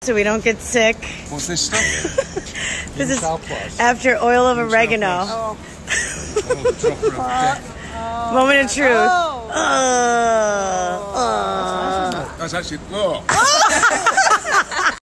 So we don't get sick. What's this stuff? This is after oil of oregano. Oh. Moment of truth. That's actually. Oh.